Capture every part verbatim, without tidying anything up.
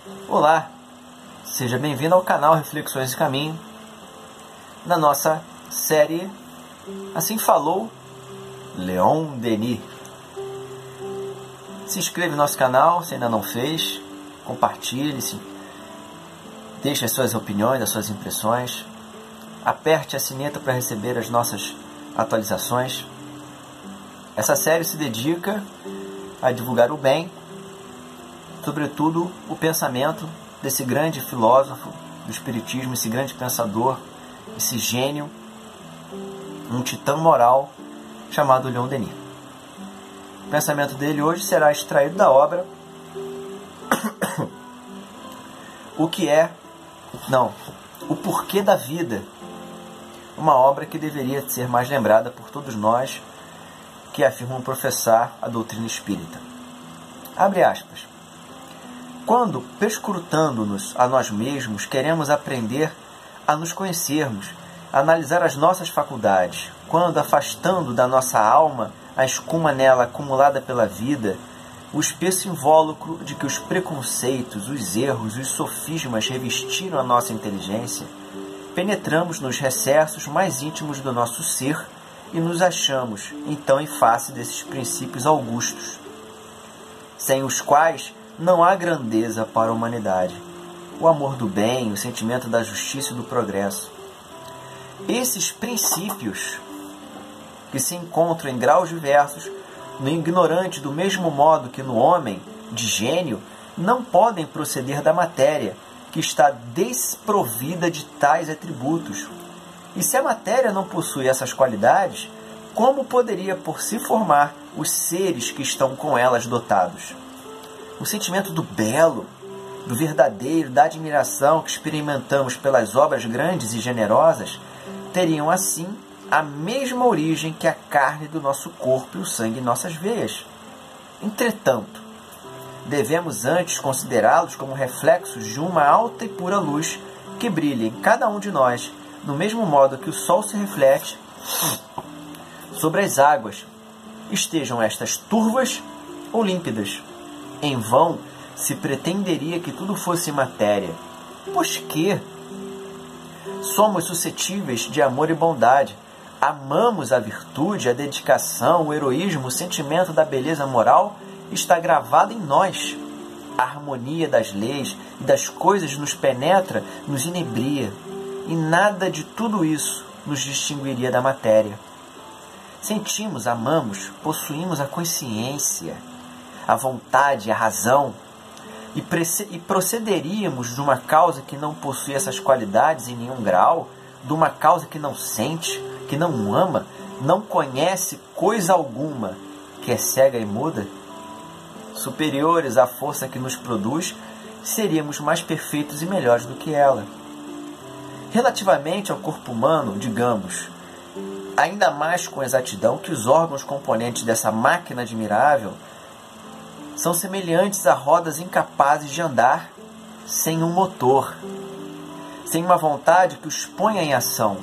Olá, seja bem-vindo ao canal Reflexões de Caminho, na nossa série Assim Falou Leon Denis. Se inscreva no nosso canal se ainda não fez, compartilhe, -se, deixe as suas opiniões, as suas impressões, aperte a sineta para receber as nossas atualizações. Essa série se dedica a divulgar o bem, sobretudo o pensamento desse grande filósofo do Espiritismo, esse grande pensador, esse gênio, um titã moral chamado Leon Denis. O pensamento dele hoje será extraído da obra O que é, não, O Porquê da Vida, uma obra que deveria ser mais lembrada por todos nós que afirmam professar a doutrina espírita. Abre aspas. Quando, perscrutando-nos a nós mesmos, queremos aprender a nos conhecermos, a analisar as nossas faculdades, quando, afastando da nossa alma a escuma nela acumulada pela vida, o espesso invólucro de que os preconceitos, os erros, os sofismas revestiram a nossa inteligência, penetramos nos recessos mais íntimos do nosso ser e nos achamos, então, em face desses princípios augustos, sem os quais não há grandeza para a humanidade, o amor do bem, o sentimento da justiça e do progresso. Esses princípios, que se encontram em graus diversos no ignorante do mesmo modo que no homem de gênio, não podem proceder da matéria, que está desprovida de tais atributos. E se a matéria não possui essas qualidades, como poderia por si formar os seres que estão com elas dotados? O sentimento do belo, do verdadeiro, da admiração que experimentamos pelas obras grandes e generosas, teriam assim a mesma origem que a carne do nosso corpo e o sangue em nossas veias. Entretanto, devemos antes considerá-los como reflexos de uma alta e pura luz que brilha em cada um de nós, do mesmo modo que o sol se reflete sobre as águas, estejam estas turvas ou límpidas. Em vão se pretenderia que tudo fosse matéria, pois que somos suscetíveis de amor e bondade, amamos a virtude, a dedicação, o heroísmo, o sentimento da beleza moral está gravado em nós. A harmonia das leis e das coisas nos penetra, nos inebria, e nada de tudo isso nos distinguiria da matéria. Sentimos, amamos, possuímos a consciência, a vontade, a razão, e, e procederíamos de uma causa que não possui essas qualidades em nenhum grau, de uma causa que não sente, que não ama, não conhece coisa alguma, que é cega e muda? Superiores à força que nos produz, seríamos mais perfeitos e melhores do que ela. Relativamente ao corpo humano, digamos, ainda mais com exatidão que os órgãos componentes dessa máquina admirável são semelhantes a rodas incapazes de andar sem um motor, sem uma vontade que os ponha em ação.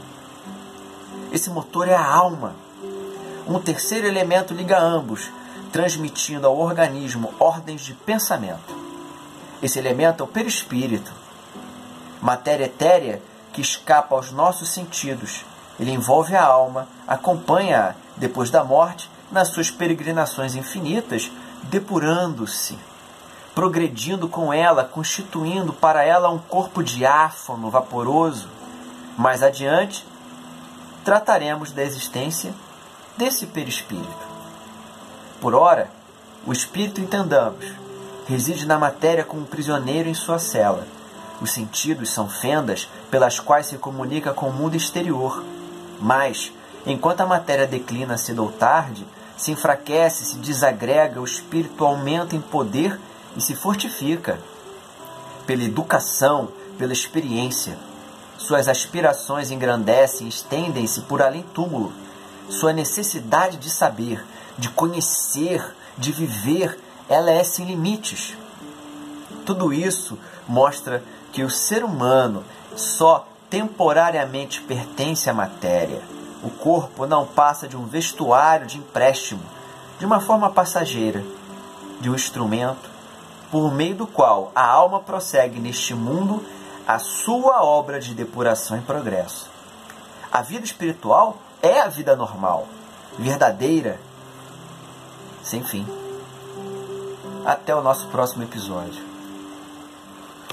Esse motor é a alma. Um terceiro elemento liga ambos, transmitindo ao organismo ordens de pensamento. Esse elemento é o perispírito, matéria etérea que escapa aos nossos sentidos. Ele envolve a alma, acompanha-a, depois da morte, nas suas peregrinações infinitas, depurando-se, progredindo com ela, constituindo para ela um corpo diáfano, vaporoso. Mais adiante, trataremos da existência desse perispírito. Por ora, o espírito, entendamos, reside na matéria como prisioneiro em sua cela. Os sentidos são fendas pelas quais se comunica com o mundo exterior. Mas, enquanto a matéria declina cedo ou tarde, se enfraquece, se desagrega, o espírito aumenta em poder e se fortifica. Pela educação, pela experiência, suas aspirações engrandecem e estendem-se por além túmulo. Sua necessidade de saber, de conhecer, de viver, ela é sem limites. Tudo isso mostra que o ser humano só temporariamente pertence à matéria. O corpo não passa de um vestuário de empréstimo, de uma forma passageira, de um instrumento por meio do qual a alma prossegue neste mundo a sua obra de depuração e progresso. A vida espiritual é a vida normal, verdadeira, sem fim. Até o nosso próximo episódio.